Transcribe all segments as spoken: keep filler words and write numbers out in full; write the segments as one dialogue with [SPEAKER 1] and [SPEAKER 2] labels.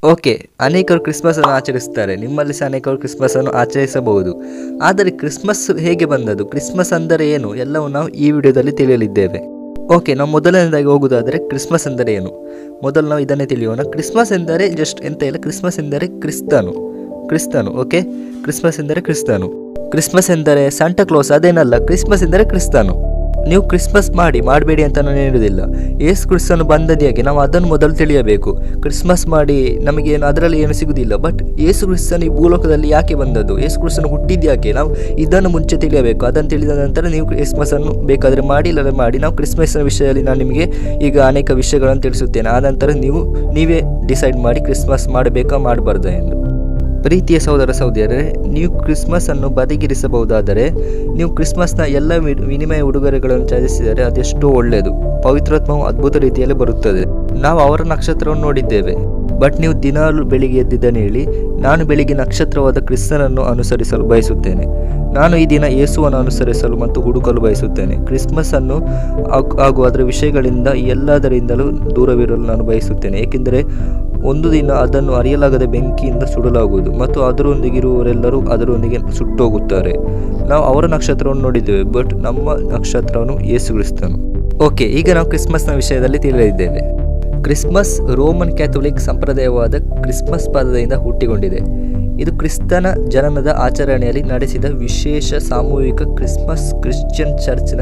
[SPEAKER 1] Okay, ಅನೇಕರು ಕ್ರಿಸ್ಮಸನ್ನು ಆಚರಿಸುತ್ತಾರೆ. ನಿಮ್ಮಲ್ಲಿ ಸಹ ಅನೇಕರು ಕ್ರಿಸ್ಮಸನ್ನು ಆಚರಿಸಬಹುದು. ಆದರೆ ಕ್ರಿಸ್ಮಸ್ ಹೇಗೆ ಬಂದದ್ದು, ಕ್ರಿಸ್ಮಸ್ ಅಂದರೆ ಏನು ಎಲ್ಲವೂ ನಾವು ಈ ವಿಡಿಯೋದಲ್ಲಿ ತಿಳಿಯಲಿದ್ದೇವೆ. ಓಕೆ, ನಾವು ಮೊದಲನೇದಾಗಿ ಹೋಗುವುದಾದರೆ ಕ್ರಿಸ್ಮಸ್ ಎಂದರೆ ಏನು ಮೊದಲು ನಾವು ಇದನ್ನೇ ತಿಳಿಯೋಣ. ಕ್ರಿಸ್ಮಸ್ ಎಂದರೆ ಜಸ್ಟ್ ಎಂತ ಇಲ್ಲ, ಕ್ರಿಸ್ಮಸ್ ಎಂದರೆ ಕ್ರಿಸ್ತನು ಕ್ರಿಸ್ತನು ಓಕೆ, ಕ್ರಿಸ್ಮಸ್ ಎಂದರೆ ಕ್ರಿಸ್ತನು. ಕ್ರಿಸ್ಮಸ್ ಎಂದರೆ ಸಾಂಟಾ ಕ್ಲಾಸ್ ಅದೇನಲ್ಲ, ಕ್ರಿಸ್ಮಸ್ ಎಂದರೆ ಕ್ರಿಸ್ತನು. ನೀವು ಕ್ರಿಸ್ಮಸ್ ಮಾಡಿ ಮಾಡಬೇಡಿ ಅಂತ ನಾನು ಹೇಳುವುದಿಲ್ಲ. ಯೇಸು ಕ್ರಿಸ್ತನು ಬಂದದ್ದು ಯಾಕೆ ನಾವು ಅದನ್ನು ಮೊದಲು ತಿಳಿಯಬೇಕು. ಕ್ರಿಸ್ಮಸ್ ಮಾಡಿ ನಮಗೇನು ಅದರಲ್ಲಿ ಏನು ಸಿಗುವುದಿಲ್ಲ. ಬಟ್ ಯೇಸು ಕ್ರಿಸ್ತನು ಈ ಭೂಲೋಕದಲ್ಲಿ ಯಾಕೆ ಬಂದದ್ದು, ಯೇಸು ಕ್ರಿಸ್ತನು ಹುಟ್ಟಿದ್ದು ಯಾಕೆ, ನಾವು ಇದನ್ನು ಮುಂಚೆ ತಿಳಿಯಬೇಕು. ಅದನ್ನು ತಿಳಿದ ನಂತರ ನೀವು ಕ್ರಿಸ್ಮಸನ್ನು ಬೇಕಾದರೆ ಮಾಡಿ ಇಲ್ಲದೆ ಮಾಡಿ. ನಾವು ಕ್ರಿಸ್ಮಸ್ನ ವಿಷಯದಲ್ಲಿ ನಾನು ನಿಮಗೆ ಈಗ ಅನೇಕ ವಿಷಯಗಳನ್ನು ತಿಳಿಸುತ್ತೇನೆ. ಆ ನಂತರ ನೀವು ನೀವೇ ಡಿಸೈಡ್ ಮಾಡಿ ಕ್ರಿಸ್ಮಸ್ ಮಾಡಬೇಕಾ ಮಾಡಬಾರ್ದಾ ಎಂದು. ಪ್ರೀತಿಯ ಸಹೋದರ ಸಹೋದರಿಯರೇ, ನೀವು ಕ್ರಿಸ್ಮಸನ್ನು ಬದಿಗಿರಿಸಬಹುದಾದರೆ ನೀವು ಕ್ರಿಸ್ಮಸ್ನ ಎಲ್ಲ ವಿನಿಮಯ ಉಡುಗೊರೆಗಳನ್ನು ತ್ಯಜಿಸಿದರೆ ಅದೆಷ್ಟೋ ಒಳ್ಳೆಯದು. ಪವಿತ್ರಾತ್ಮವು ಅದ್ಭುತ ರೀತಿಯಲ್ಲಿ ಬರುತ್ತದೆ. ನಾವು ಅವರ ನಕ್ಷತ್ರವನ್ನು ನೋಡಿದ್ದೇವೆ. ಬಟ್ ನೀವು ದಿನಾಲು ಬೆಳಿಗ್ಗೆ ಎದ್ದಿದ್ದನ್ನು ಹೇಳಿ, ನಾನು ಬೆಳಿಗ್ಗೆ ನಕ್ಷತ್ರವಾದ ಕ್ರಿಸ್ತನನ್ನು ಅನುಸರಿಸಲು ಬಯಸುತ್ತೇನೆ. ನಾನು ಈ ದಿನ ಯೇಸುವನ್ನು ಅನುಸರಿಸಲು ಮತ್ತು ಹುಡುಕಲು ಬಯಸುತ್ತೇನೆ. ಕ್ರಿಸ್ಮಸ್ಸನ್ನು ಹಾಗೂ ಅದರ ವಿಷಯಗಳಿಂದ ಎಲ್ಲದರಿಂದಲೂ ದೂರವಿರಲು ನಾನು ಬಯಸುತ್ತೇನೆ. ಏಕೆಂದರೆ ಒಂದು ದಿನ ಅದನ್ನು ಅರಿಯಲಾಗದ ಬೆಂಕಿಯಿಂದ ಸುಡಲಾಗುವುದು ಮತ್ತು ಅದರೊಂದಿಗಿರುವವರೆಲ್ಲರೂ ಅದರೊಂದಿಗೆ ಸುಟ್ಟೋಗುತ್ತಾರೆ. ನಾವು ಅವರ ನಕ್ಷತ್ರವನ್ನು ನೋಡಿದ್ದೇವೆ, ಬಟ್ ನಮ್ಮ ನಕ್ಷತ್ರವನ್ನು ಯೇಸು ಕ್ರಿಸ್ತನು. ಓಕೆ, ಈಗ ನಾವು ಕ್ರಿಸ್ಮಸ್ನ ವಿಷಯದಲ್ಲಿ ತಿಳಿದಿದ್ದೇವೆ. ಕ್ರಿಸ್ಮಸ್ ರೋಮನ್ ಕ್ಯಾಥೋಲಿಕ್ ಸಂಪ್ರದಾಯವಾದ ಕ್ರಿಸ್ಮಸ್ ಪದದಿಂದ ಹುಟ್ಟಿಕೊಂಡಿದೆ. ಇದು ಕ್ರಿಸ್ತನ ಜನನದ ಆಚರಣೆಯಲ್ಲಿ ನಡೆಸಿದ ವಿಶೇಷ ಸಾಮೂಹಿಕ ಕ್ರಿಸ್ಮಸ್ ಕ್ರಿಶ್ಚಿಯನ್ ಚರ್ಚ್ನ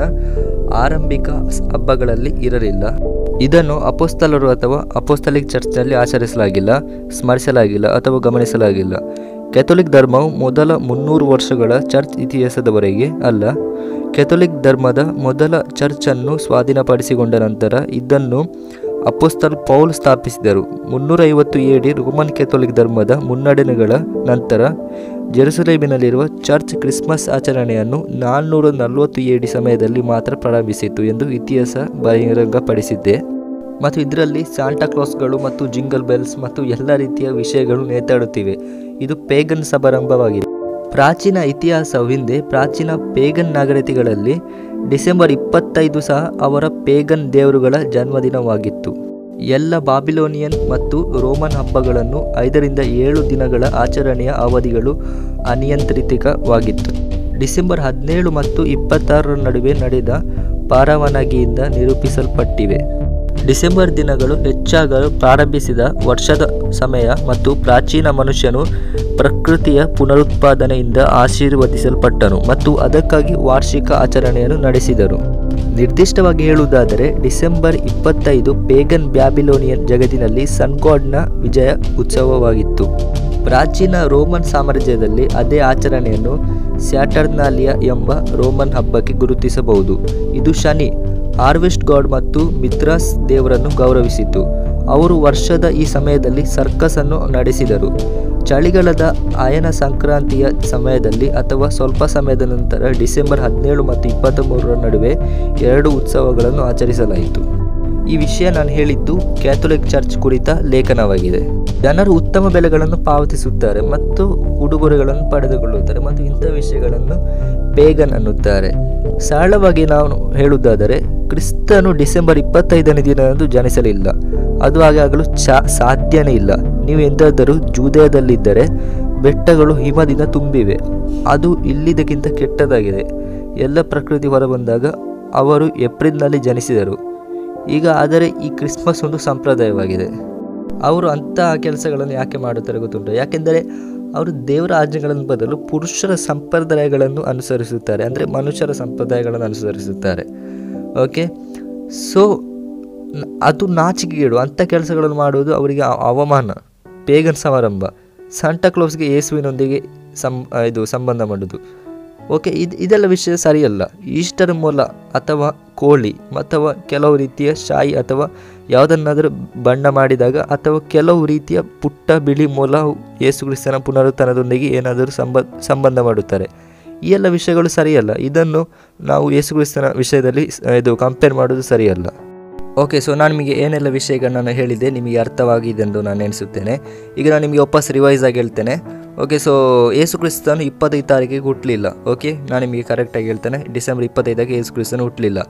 [SPEAKER 1] ಆರಂಭಿಕ ಹಬ್ಬಗಳಲ್ಲಿ ಇರಲಿಲ್ಲ. ಇದನ್ನು ಅಪೊಸ್ತಲರು ಅಥವಾ ಅಪೊಸ್ತಲಿಕ್ ಚರ್ಚ್ನಲ್ಲಿ ಆಚರಿಸಲಾಗಿಲ್ಲ, ಸ್ಮರಿಸಲಾಗಿಲ್ಲ ಅಥವಾ ಗಮನಿಸಲಾಗಿಲ್ಲ. ಕ್ಯಾಥೋಲಿಕ್ ಧರ್ಮವು ಮೊದಲ ಮುನ್ನೂರು ವರ್ಷಗಳ ಚರ್ಚ್ ಇತಿಹಾಸದವರೆಗೆ ಅಲ್ಲ. ಕ್ಯಾಥೋಲಿಕ್ ಧರ್ಮದ ಮೊದಲ ಚರ್ಚನ್ನು ಸ್ವಾಧೀನಪಡಿಸಿಕೊಂಡ ನಂತರ ಇದನ್ನು ಅಪೊಸ್ತಲ ಪೌಲ್ ಸ್ಥಾಪಿಸಿದರು. ಮುನ್ನೂರೈವತ್ತು ಎಡಿ ರೋಮನ್ ಕ್ಯಾಥೋಲಿಕ್ ಧರ್ಮದ ಮುನ್ನಡೆಗಳ ನಂತರ ಜೆರುಸಲೇಮಿನಲ್ಲಿರುವ ಚರ್ಚ್ ಕ್ರಿಸ್ಮಸ್ ಆಚರಣೆಯನ್ನು ನಾನ್ನೂರ ನಲವತ್ತು ಎಡಿ ಸಮಯದಲ್ಲಿ ಮಾತ್ರ ಪ್ರಾರಂಭಿಸಿತು ಎಂದು ಇತಿಹಾಸ ಬಹಿರಂಗಪಡಿಸಿದೆ. ಮತ್ತು ಇದರಲ್ಲಿ ಸಾಂಟಾ ಕ್ಲಾಸ್ಗಳು ಮತ್ತು ಜಿಂಗಲ್ ಬೆಲ್ಸ್ ಮತ್ತು ಎಲ್ಲ ರೀತಿಯ ವಿಷಯಗಳು ನೇತಾಡುತ್ತಿವೆ. ಇದು ಪೇಗನ್ ಸಮಾರಂಭವಾಗಿದೆ. ಪ್ರಾಚೀನ ಇತಿಹಾಸವು ಹಿಂದೆ ಪ್ರಾಚೀನ ಪೇಗನ್ ನಾಗರಿಕತೆಗಳಲ್ಲಿ ಡಿಸೆಂಬರ್ ಇಪ್ಪತ್ತೈದು ಸಹ ಅವರ ಪೇಗನ್ ದೇವರುಗಳ ಜನ್ಮದಿನವಾಗಿತ್ತು. ಎಲ್ಲ ಬಾಬಿಲೋನಿಯನ್ ಮತ್ತು ರೋಮನ್ ಹಬ್ಬಗಳನ್ನು ಐದರಿಂದ ಏಳು ದಿನಗಳ ಆಚರಣೆಯ ಅವಧಿಗಳು ಅನಿಯಂತ್ರಿತವಾಗಿತ್ತು. ಡಿಸೆಂಬರ್ ಹದಿನೇಳು ಮತ್ತು ಇಪ್ಪತ್ತಾರರ ನಡುವೆ ನಡೆದ ಪರವಾನಗಿಯಿಂದ ನಿರೂಪಿಸಲ್ಪಟ್ಟಿವೆ. ಡಿಸೆಂಬರ್ ದಿನಗಳು ಹೆಚ್ಚಾಗಲು ಪ್ರಾರಂಭಿಸಿದ ವರ್ಷದ ಸಮಯ ಮತ್ತು ಪ್ರಾಚೀನ ಮನುಷ್ಯನು ಪ್ರಕೃತಿಯ ಪುನರುತ್ಪಾದನೆಯಿಂದ ಆಶೀರ್ವದಿಸಲ್ಪಟ್ಟನು ಮತ್ತು ಅದಕ್ಕಾಗಿ ವಾರ್ಷಿಕ ಆಚರಣೆಯನ್ನು ನಡೆಸಿದರು. ನಿರ್ದಿಷ್ಟವಾಗಿ ಹೇಳುವುದಾದರೆ ಡಿಸೆಂಬರ್ ಇಪ್ಪತ್ತೈದು ಪೇಗನ್ ಬ್ಯಾಬಿಲೋನಿಯನ್ ಜಗತ್ತಿನಲ್ಲಿ ಸನ್ ಗಾಡ್ನ ವಿಜಯ ಉತ್ಸವವಾಗಿತ್ತು. ಪ್ರಾಚೀನ ರೋಮನ್ ಸಾಮ್ರಾಜ್ಯದಲ್ಲಿ ಅದೇ ಆಚರಣೆಯನ್ನು ಸ್ಯಾಟರ್ನಾಲಿಯಾ ಎಂಬ ರೋಮನ್ ಹಬ್ಬಕ್ಕೆ ಗುರುತಿಸಬಹುದು. ಇದು ಶನಿ, ಹಾರ್ವೆಸ್ಟ್ ಗಾಡ್ ಮತ್ತು ಮಿತ್ರಾಸ್ ದೇವರನ್ನು ಗೌರವಿಸಿತು. ಅವರು ವರ್ಷದ ಈ ಸಮಯದಲ್ಲಿ ಸರ್ಕಸ್ ಅನ್ನು ನಡೆಸಿದರು. ಚಳಿಗಾಲದ ಅಯನ ಸಂಕ್ರಾಂತಿಯ ಸಮಯದಲ್ಲಿ ಅಥವಾ ಸ್ವಲ್ಪ ಸಮಯದ ನಂತರ ಡಿಸೆಂಬರ್ ಹದಿನೇಳು ಮತ್ತು ಇಪ್ಪತ್ತ ಮೂರರ ನಡುವೆ ಎರಡು ಉತ್ಸವಗಳನ್ನು ಆಚರಿಸಲಾಯಿತು. ಈ ವಿಷಯ ನಾನು ಹೇಳಿದ್ದು ಕ್ಯಾಥೋಲಿಕ್ ಚರ್ಚ್ ಕುರಿತ ಲೇಖನವಾಗಿದೆ. ಜನರು ಉತ್ತಮ ಬೆಲೆಗಳನ್ನು ಪಾವತಿಸುತ್ತಾರೆ ಮತ್ತು ಉಡುಗೊರೆಗಳನ್ನು ಪಡೆದುಕೊಳ್ಳುತ್ತಾರೆ ಮತ್ತು ಇಂಥ ವಿಷಯಗಳನ್ನು ಪೇಗನ್ ಅನ್ನುತ್ತಾರೆ. ಸರಳವಾಗಿ ನಾವು ಹೇಳುವುದಾದರೆ ಕ್ರಿಸ್ತನು ಡಿಸೆಂಬರ್ ಇಪ್ಪತ್ತೈದನೇ ದಿನದಂದು ಜನಿಸಲಿಲ್ಲ. ಅದು ಹಾಗಾಗಲು ಚಾ ಸಾಧ್ಯನೇ ಇಲ್ಲ. ನೀವು ಎಂದಾದರೂ ಜೂದಯದಲ್ಲಿದ್ದರೆ ಬೆಟ್ಟಗಳು ಹಿಮದಿಂದ ತುಂಬಿವೆ. ಅದು ಇಲ್ಲಿದ್ದಕ್ಕಿಂತ ಕೆಟ್ಟದಾಗಿದೆ. ಎಲ್ಲ ಪ್ರಕೃತಿ ಹೊರಬಂದಾಗ ಅವರು ಏಪ್ರಿಲ್ನಲ್ಲಿ ಜನಿಸಿದರು. ಈಗ ಆದರೆ ಈ ಕ್ರಿಸ್ಮಸ್ ಒಂದು ಸಂಪ್ರದಾಯವಾಗಿದೆ. ಅವರು ಅಂತಹ ಕೆಲಸಗಳನ್ನು ಯಾಕೆ ಮಾಡುತ್ತಾರೆ ಗೊತ್ತುಂಟು? ಯಾಕೆಂದರೆ ಅವರು ದೇವರ ಆಜ್ಞೆಗಳನ್ನು ಬದಲು ಪುರುಷರ ಸಂಪ್ರದಾಯಗಳನ್ನು ಅನುಸರಿಸುತ್ತಾರೆ, ಅಂದರೆ ಮನುಷ್ಯರ ಸಂಪ್ರದಾಯಗಳನ್ನು ಅನುಸರಿಸುತ್ತಾರೆ. ಓಕೆ, ಸೊ ಅದು ನಾಚಿಕೆಗೇಡು. ಅಂಥ ಕೆಲಸಗಳನ್ನು ಮಾಡುವುದು ಅವರಿಗೆ ಅವಮಾನ. ಪೇಗನ್ ಸಮಾರಂಭ, ಸಾಂಟಾ ಕ್ಲಾಸ್ಗೆ ಯೇಸುವಿನೊಂದಿಗೆ ಸಂ ಇದು ಸಂಬಂಧ ಮಾಡೋದು. ಓಕೆ, ಇದು ಇದೆಲ್ಲ ವಿಷಯ ಸರಿಯಲ್ಲ. ಈಸ್ಟರ್ ಮೊಲ ಅಥವಾ ಕೋಳಿ ಅಥವಾ ಕೆಲವು ರೀತಿಯ ಶಾಯಿ ಅಥವಾ ಯಾವುದನ್ನಾದರೂ ಬಣ್ಣ ಮಾಡಿದಾಗ ಅಥವಾ ಕೆಲವು ರೀತಿಯ ಪುಟ್ಟ ಬಿಳಿ ಮೊಲ ಯೇಸು ಕ್ರಿಸ್ತನ ಪುನರುತ್ಥಾನದೊಂದಿಗೆ ಏನಾದರೂ ಸಂಬ ಸಂಬಂಧ ಮಾಡುತ್ತಾರೆ. ಈ ಎಲ್ಲ ವಿಷಯಗಳು ಸರಿಯಲ್ಲ. ಇದನ್ನು ನಾವು ಯೇಸು ಕ್ರಿಸ್ತನ ವಿಷಯದಲ್ಲಿ ಇದು ಕಂಪೇರ್ ಮಾಡೋದು ಸರಿಯಲ್ಲ. ಓಕೆ, ಸೊ ನಾನು ನಿಮಗೆ ಏನೆಲ್ಲ ವಿಷಯಗಳನ್ನ ಹೇಳಿದೆ ನಿಮಗೆ ಅರ್ಥವಾಗಿದೆ ಎಂದು ನಾನು ಎಣಿಸುತ್ತೇನೆ. ಈಗ ನಾನು ನಿಮಗೆ ವಾಪಸ್ ರಿವೈಸ್ ಆಗಿ ಹೇಳ್ತೇನೆ. ಓಕೆ, ಸೊ ಯೇಸು ಕ್ರಿಸ್ತನು ಇಪ್ಪತ್ತೈದು ತಾರೀಕಿಗೆ ಹುಟ್ಟಲಿಲ್ಲ. ಓಕೆ, ನಾನು ನಿಮಗೆ ಕರೆಕ್ಟಾಗಿ ಹೇಳ್ತೇನೆ. ಡಿಸೆಂಬರ್ ಇಪ್ಪತ್ತೈದಕ್ಕೆ ಯೇಸು ಕ್ರಿಸ್ತನು ಹುಟ್ಟಲಿಲ್ಲ.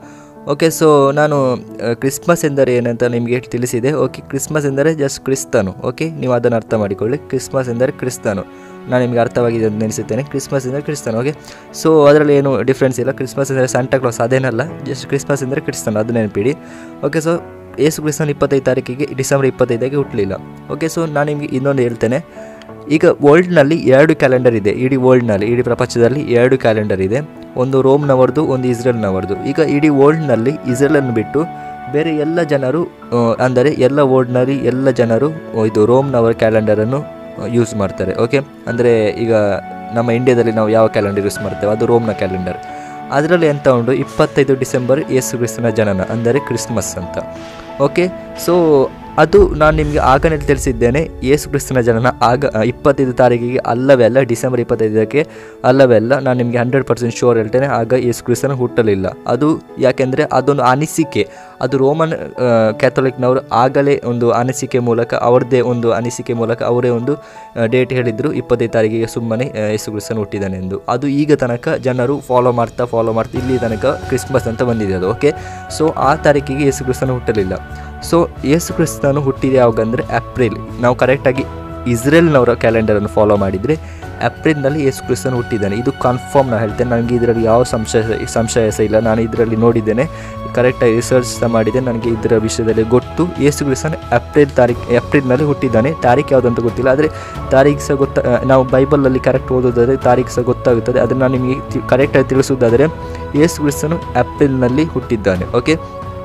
[SPEAKER 1] ಓಕೆ, ಸೊ ನಾನು ಕ್ರಿಸ್ಮಸ್ ಎಂದರೆ ಏನಂತ ನಿಮಗೆ ತಿಳಿಸಿದೆ. ಓಕೆ, ಕ್ರಿಸ್ಮಸ್ ಎಂದರೆ ಜಸ್ಟ್ ಕ್ರಿಸ್ತನು. ಓಕೆ, ನೀವು ಅದನ್ನು ಅರ್ಥ ಮಾಡಿಕೊಳ್ಳಿ. ಕ್ರಿಸ್ಮಸ್ ಎಂದರೆ ಕ್ರಿಸ್ತನು. ನಾನು ನಿಮಗೆ ಅರ್ಥವಾಗಿದೆ ಅಂತ ನೆನೆಸುತ್ತೇನೆ. ಕ್ರಿಸ್ಮಸ್ ಎಂದರೆ ಕ್ರಿಸ್ತನು. ಓಕೆ, ಸೊ ಅದರಲ್ಲಿ ಏನು ಡಿಫ್ರೆನ್ಸ್ ಇಲ್ಲ. ಕ್ರಿಸ್ಮಸ್ ಎಂದರೆ ಸಾಂಟಾ ಕ್ಲಾಸ್ ಅದೇನಲ್ಲ, ಜಸ್ಟ್ ಕ್ರಿಸ್ಮಸ್ ಎಂದರೆ ಕ್ರಿಸ್ತನು, ಅದು ನೆನಪಿಡಿ. ಓಕೆ, ಸೊ ಯೇಸು ಕ್ರಿಸ್ತನು ಇಪ್ಪತ್ತೈದು ತಾರೀಕಿಗೆ ಡಿಸೆಂಬರ್ ಇಪ್ಪತ್ತೈದಕ್ಕೆ ಹುಟ್ಟಲಿಲ್ಲ. ಓಕೆ, ಸೊ ನಾನು ನಿಮಗೆ ಇನ್ನೊಂದು ಹೇಳ್ತೇನೆ. ಈಗ ವರ್ಲ್ಡ್ನಲ್ಲಿ ಎರಡು ಕ್ಯಾಲೆಂಡರ್ ಇದೆ. ಇಡೀ ವರ್ಲ್ಡ್ನಲ್ಲಿ, ಇಡೀ ಪ್ರಪಂಚದಲ್ಲಿ ಎರಡು ಕ್ಯಾಲೆಂಡರ್ ಇದೆ. ಒಂದು ರೋಮ್ನವರದು, ಒಂದು ಇಸ್ರೇಲ್ನವರದು. ಈಗ ಇಡೀ ವರ್ಲ್ಡ್ನಲ್ಲಿ ಇಸ್ರೇಲನ್ನು ಬಿಟ್ಟು ಬೇರೆ ಎಲ್ಲ ಜನರು, ಅಂದರೆ ಎಲ್ಲ ವರ್ಲ್ಡ್ನಲ್ಲಿ ಎಲ್ಲ ಜನರು ಇದು ರೋಮ್ನವರ ಕ್ಯಾಲೆಂಡರನ್ನು ಯೂಸ್ ಮಾಡ್ತಾರೆ. ಓಕೆ, ಅಂದರೆ ಈಗ ನಮ್ಮ ಇಂಡಿಯಾದಲ್ಲಿ ನಾವು ಯಾವ ಕ್ಯಾಲೆಂಡರ್ ಯೂಸ್ ಮಾಡ್ತೇವೆ ಅದು ರೋಮ್ನ ಕ್ಯಾಲೆಂಡರ್. ಅದರಲ್ಲಿ ಎಂತ ಉಂಟು, ಇಪ್ಪತ್ತೈದು ಡಿಸೆಂಬರ್ ಯೇಸು ಕ್ರಿಸ್ತನ ಜನನ ಅಂದರೆ ಕ್ರಿಸ್ಮಸ್ ಅಂತ. ಓಕೆ, ಸೊ ಅದು ನಾನು ನಿಮಗೆ ಆಗಲೇ ತಿಳಿಸಿದ್ದೇನೆ. ಯೇಸು ಕ್ರಿಸ್ತನ ಜನನ ಆಗ ಇಪ್ಪತ್ತೈದು ತಾರೀಕಿಗೆ ಅಲ್ಲವೇ ಅಲ್ಲ, ಡಿಸೆಂಬರ್ ಇಪ್ಪತ್ತೈದಕ್ಕೆ ಅಲ್ಲವೇ ಅಲ್ಲ. ನಾನು ನಿಮಗೆ ಹಂಡ್ರೆಡ್ ಪರ್ಸೆಂಟ್ ಶೋರ್ ಹೇಳ್ತೇನೆ, ಆಗ ಯೇಸು ಕ್ರಿಸ್ತನ ಹುಟ್ಟಲಿಲ್ಲ. ಅದು ಯಾಕೆಂದರೆ ಅದೊಂದು ಅನಿಸಿಕೆ. ಅದು ರೋಮನ್ ಕ್ಯಾಥೋಲಿಕ್ನವರು ಆಗಲೇ ಒಂದು ಅನಿಸಿಕೆ ಮೂಲಕ, ಅವ್ರದ್ದೇ ಒಂದು ಅನಿಸಿಕೆ ಮೂಲಕ ಅವರೇ ಒಂದು ಡೇಟ್ ಹೇಳಿದರು, ಇಪ್ಪತ್ತೈದು ತಾರೀಕಿಗೆ ಸುಮ್ಮನೆ ಯೇಸು ಕ್ರಿಸ್ತನ ಹುಟ್ಟಿದ್ದಾನೆ ಎಂದು. ಅದು ಈಗ ತನಕ ಜನರು ಫಾಲೋ ಮಾಡ್ತಾ ಫಾಲೋ ಮಾಡ್ತಾ ಇಲ್ಲಿ ತನಕ ಕ್ರಿಸ್ಮಸ್ ಅಂತ ಬಂದಿದೆ ಅದು. ಓಕೆ, ಸೊ ಆ ತಾರೀಕಿಗೆ ಯೇಸು ಕ್ರಿಸ್ತನ ಹುಟ್ಟಲಿಲ್ಲ. ಸೊ ಯೇಸು ಕ್ರಿಸ್ತನು ಹುಟ್ಟಿದೆ ಯಾವಾಗ ಅಂದರೆ ಏಪ್ರಿಲ್. ನಾವು ಕರೆಕ್ಟಾಗಿ ಇಸ್ರೇಲ್ನವರ ಕ್ಯಾಲೆಂಡರನ್ನು ಫಾಲೋ ಮಾಡಿದರೆ ಏಪ್ರಿಲ್ನಲ್ಲಿ ಯೇಸು ಕ್ರಿಸ್ತನು ಹುಟ್ಟಿದ್ದಾನೆ. ಇದು ಕನ್ಫರ್ಮ್ ನಾನು ಹೇಳ್ತೇನೆ. ನನಗೆ ಇದರಲ್ಲಿ ಯಾವ ಸಂಶಯ ಸಂಶಯ ಸಹ ಇಲ್ಲ. ನಾನು ಇದರಲ್ಲಿ ನೋಡಿದ್ದೇನೆ, ಕರೆಕ್ಟಾಗಿ ರಿಸರ್ಚ್ ಸಹ ಮಾಡಿದೆ. ನನಗೆ ಇದರ ವಿಷಯದಲ್ಲಿ ಗೊತ್ತು. ಯೇಸು ಕ್ರಿಸ್ತನು ಏಪ್ರಿಲ್ ತಾರೀಕು ಏಪ್ರಿಲ್ನಲ್ಲಿ ಹುಟ್ಟಿದ್ದಾನೆ. ತಾರೀಕು ಯಾವುದಂತ ಗೊತ್ತಿಲ್ಲ, ಆದರೆ ತಾರೀಕು ಸಹ ಗೊತ್ತಾ, ನಾವು ಬೈಬಲಲ್ಲಿ ಕರೆಕ್ಟ್ ಓದೋದಾದರೆ ತಾರೀಕು ಸಹ ಗೊತ್ತಾಗುತ್ತದೆ. ಅದನ್ನು ನಾನು ನಿಮಗೆ ಕರೆಕ್ಟಾಗಿ ತಿಳಿಸೋದಾದರೆ ಯೇಸು ಕ್ರಿಸ್ತನು ಏಪ್ರಿಲ್ನಲ್ಲಿ ಹುಟ್ಟಿದ್ದಾನೆ. ಓಕೆ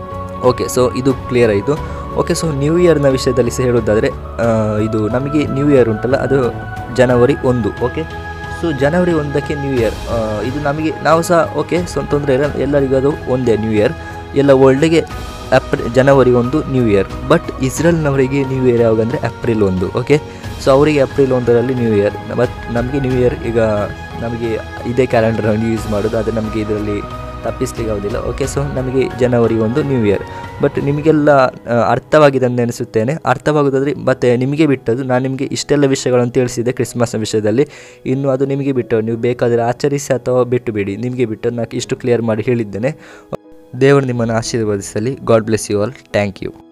[SPEAKER 1] ಓಕೆ ಸೊ ಇದು ಕ್ಲಿಯರ್ ಆಯಿತು. ಓಕೆ, ಸೊ ನ್ಯೂ ಇಯರ್ನ ವಿಷಯದಲ್ಲಿ ಸಹ ಹೇಳೋದಾದರೆ ಇದು ನಮಗೆ ನ್ಯೂ ಇಯರ್ ಉಂಟಲ್ಲ, ಅದು ಜನವರಿ ಒಂದು. ಓಕೆ, ಸೊ ಜನವರಿ ಒಂದಕ್ಕೆ ನ್ಯೂ ಇಯರ್. ಇದು ನಮಗೆ ನಾವು ಸಹ ಓಕೆ, ಸೊ ತೊಂದರೆ ಇಲ್ಲ, ಎಲ್ಲರಿಗೂ ಅದು ಒಂದೇ ನ್ಯೂ ಇಯರ್. ಎಲ್ಲ ವರ್ಲ್ಡಿಗೆ ಏಪ್ರಿ ಜನವರಿ ಒಂದು ನ್ಯೂ ಇಯರ್. ಬಟ್ ಇಸ್ರೇಲ್ನವರಿಗೆ ನ್ಯೂ ಇಯರ್ ಯಾವಾಗ ಅಂದರೆ ಏಪ್ರಿಲ್ ಒಂದು. ಓಕೆ, ಸೊ ಅವರಿಗೆ ಏಪ್ರಿಲ್ ಒಂದರಲ್ಲಿ ನ್ಯೂ ಇಯರ್. ಬಟ್ ನಮಗೆ ನ್ಯೂ ಇಯರ್ ಈಗ ನಮಗೆ ಇದೇ ಕ್ಯಾಲೆಂಡರನ್ನು ಯೂಸ್ ಮಾಡೋದು, ಅದು ನಮಗೆ ಇದರಲ್ಲಿ ತಪ್ಪಿಸ್ಲಿಕ್ಕೆ ಆಗೋದಿಲ್ಲ. ಓಕೆ, ಸೊ ನಮಗೆ ಜನವರಿ ಒಂದು ನ್ಯೂ ಇಯರ್. ಬಟ್ ನಿಮಗೆಲ್ಲ ಅರ್ಥವಾಗಿದೆ ಅಂತ ನೆನೆಸುತ್ತೇನೆ. ಅರ್ಥವಾಗೋದಾದರೆ ಮತ್ತು ನಿಮಗೆ ಬಿಟ್ಟದ್ದು. ನಾನು ನಿಮಗೆ ಇಷ್ಟೆಲ್ಲ ವಿಷಯಗಳನ್ನು ತಿಳಿಸಿದೆ ಕ್ರಿಸ್ಮಸ್ನ ವಿಷಯದಲ್ಲಿ. ಇನ್ನು ಅದು ನಿಮಗೆ ಬಿಟ್ಟು, ನೀವು ಬೇಕಾದರೆ ಆಚರಿಸಿ ಅಥವಾ ಬಿಟ್ಟು ಬಿಡಿ, ನಿಮಗೆ ಬಿಟ್ಟು. ನಾನು ಇಷ್ಟು ಕ್ಲಿಯರ್ ಮಾಡಿ ಹೇಳಿದ್ದೇನೆ. ದೇವರು ನಿಮ್ಮನ್ನು ಆಶೀರ್ವದಿಸಲಿ. God bless you all. Thank you.